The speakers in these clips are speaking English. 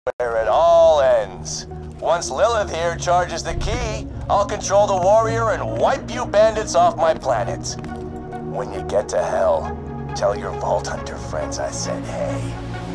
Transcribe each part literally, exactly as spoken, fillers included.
where it all ends. Once Lilith here charges the key, I'll control the warrior and wipe you bandits off my planet. When you get to hell, tell your Vault Hunter friends I said hey.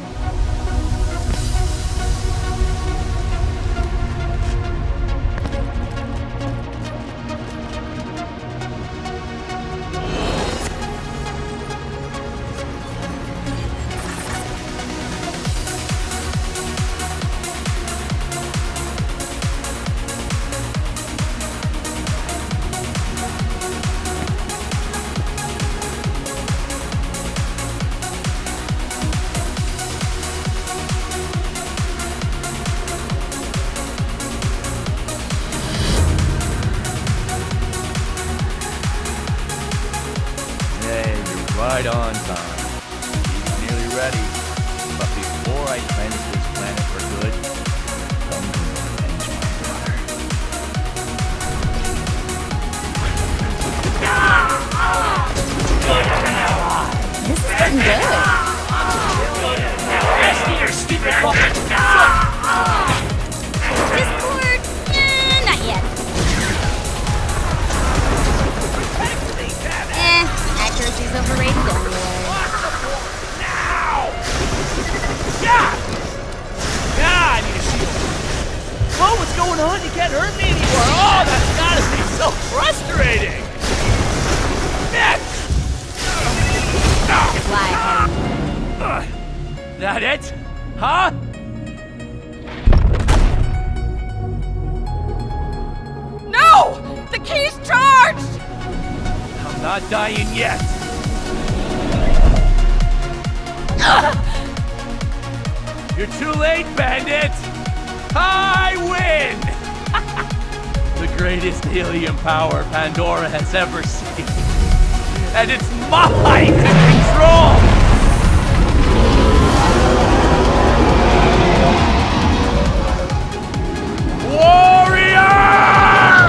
Right on time. He's nearly ready. But before I cleanse this planet for good, I'm gonna avenge my brother. This is getting good. Rest of your stupid fucking Discord? Eh, not yet. Eh, accuracy's overrated anyway. now! Yeah! Yeah, I need a shield. Whoa, what's going on? You can't hurt me anymore. Oh, that's gotta be so frustrating. Shit! Why? Uh, that it? Huh? No! The key's charged! I'm not dying yet. You're too late, bandit! I win! The greatest helium power Pandora has ever seen. And it's mine to control! Warrior!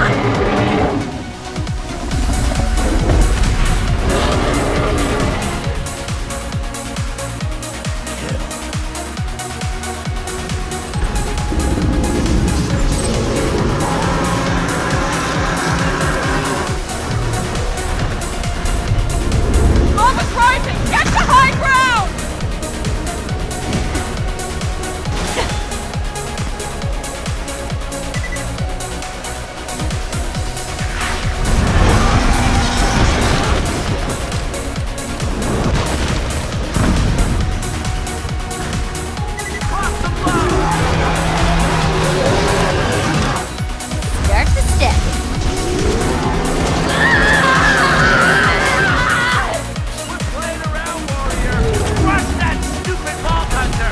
Lava's rising! Get to high ground! Start to step. We're playing around, warrior! Crush that stupid Vault Hunter!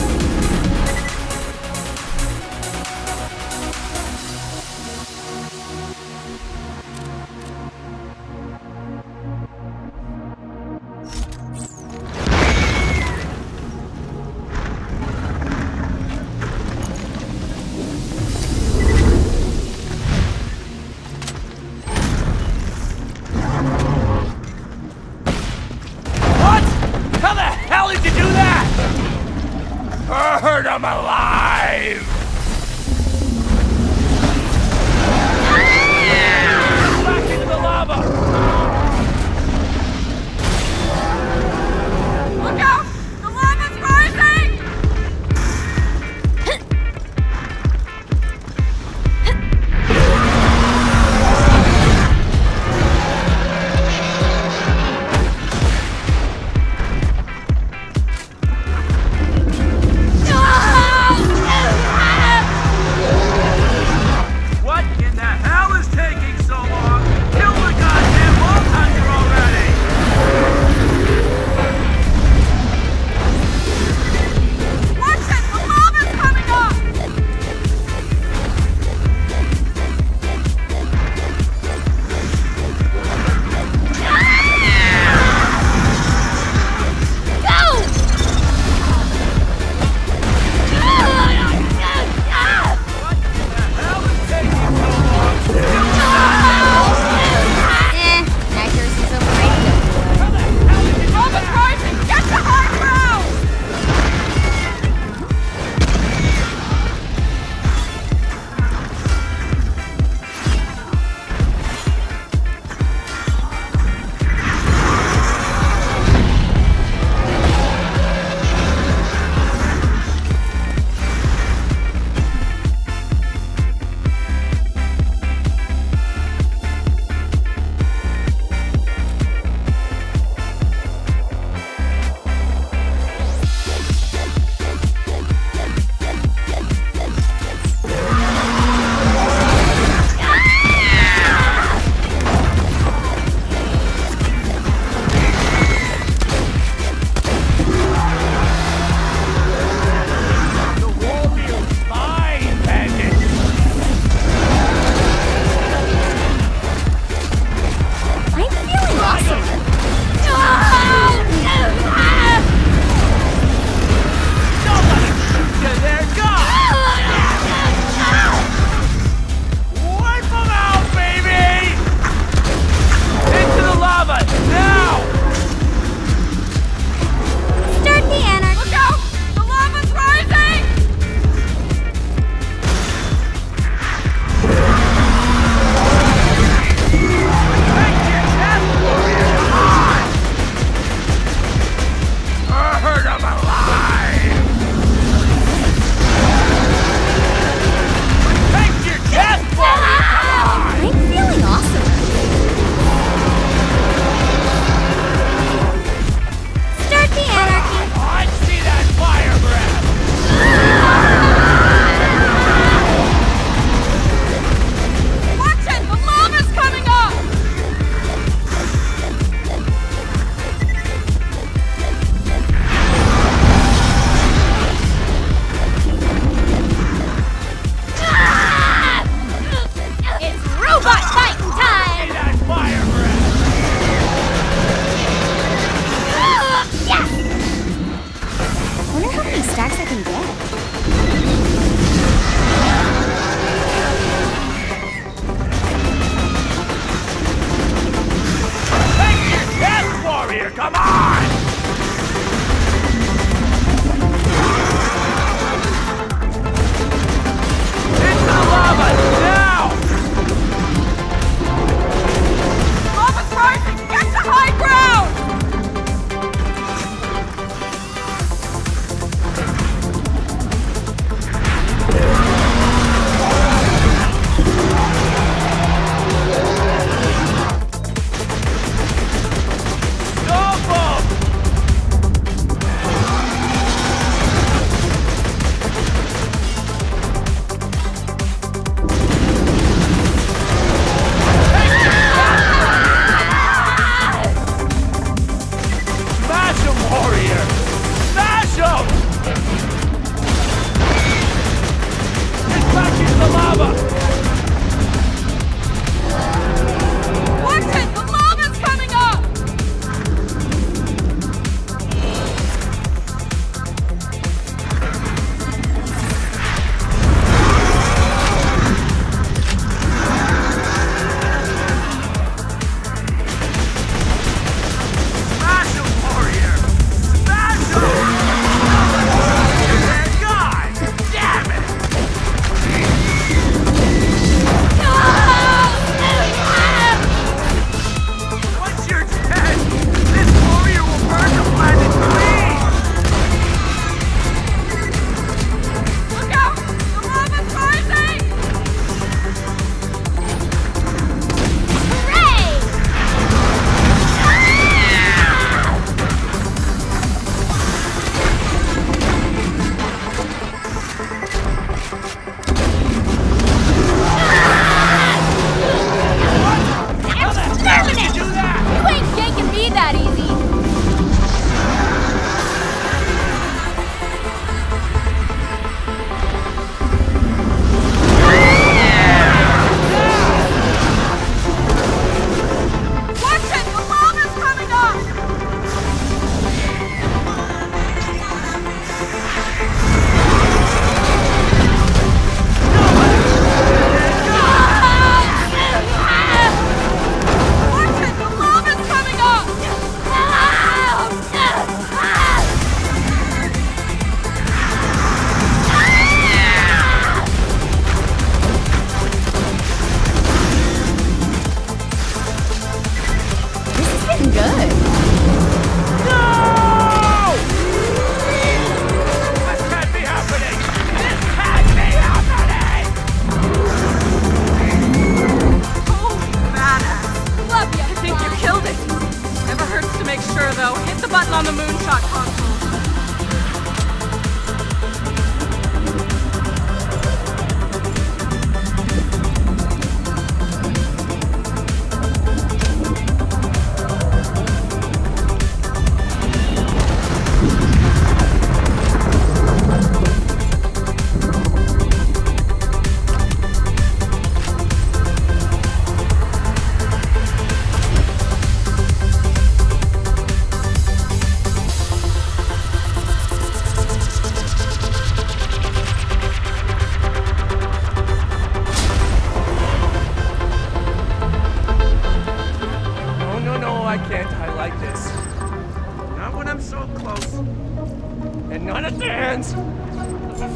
What? How the hell did you do that? Heard I'm alive! Back into the lava! Look out! The lava's rising! Ah!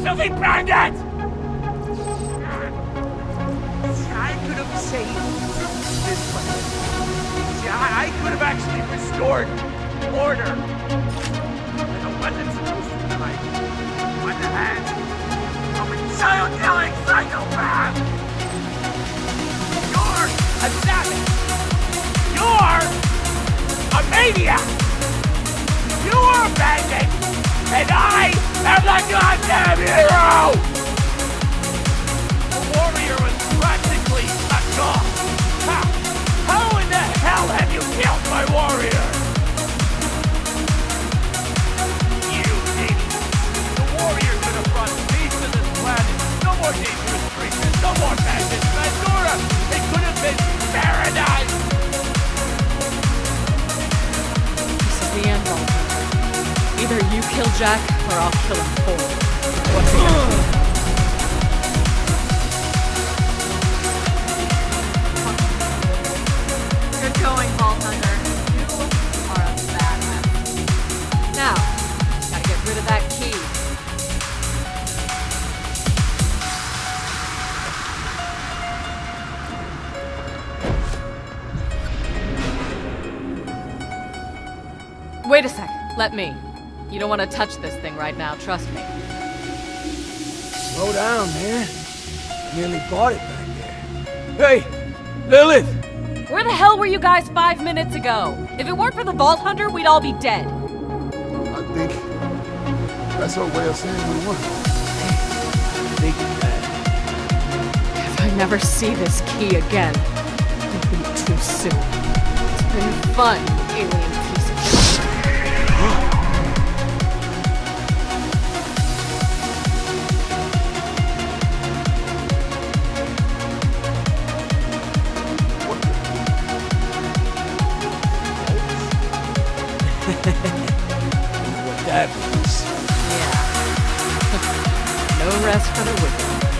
filthy bandit! See, I could have saved this planet. See, I, I could have actually restored order. And it wasn't supposed to be like on the hands of a child-killing psychopath! You're a savage! You're a maniac! You are a bandit! And I am the goddamn hero! The warrior was practically a god! How, how in the hell have you killed my warrior? You idiot! The warrior could have brought peace to this planet. No more dangerous creatures, no more bandits, Pandora! It could have been paradise! This is the end, Walter. Either you kill Jack, or I'll kill him for you. What's it gonna be? Good going, Vault Hunter. You are a badass. Now, gotta get rid of that key. Wait a sec. Let me. You don't want to touch this thing right now, trust me. Slow down, man. I nearly bought it back there. Hey, Lilith! Where the hell were you guys five minutes ago? If it weren't for the Vault Hunter, we'd all be dead. I think that's her way of saying we won. Think of that. If I never see this key again, it'll be too soon. It's been fun, alien piece of shit. What that means. Yeah. No rest for the wicked.